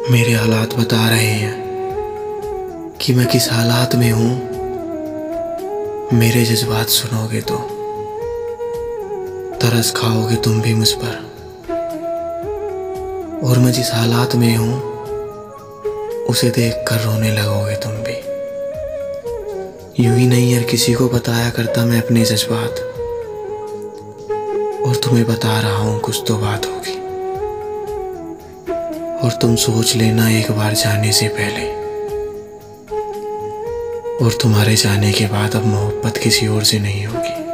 मेरे हालात बता रहे हैं कि मैं किस हालात में हूँ। मेरे जज्बात सुनोगे तो तरस खाओगे तुम भी मुझ पर। और मैं जिस हालात में हूँ उसे देख कर रोने लगोगे तुम भी। यूं ही नहीं यार किसी को बताया करता मैं अपने जज्बात, और तुम्हें बता रहा हूँ कुछ तो बात होगी। और तुम सोच लेना एक बार जाने से पहले, और तुम्हारे जाने के बाद अब मोहब्बत किसी और से नहीं होगी।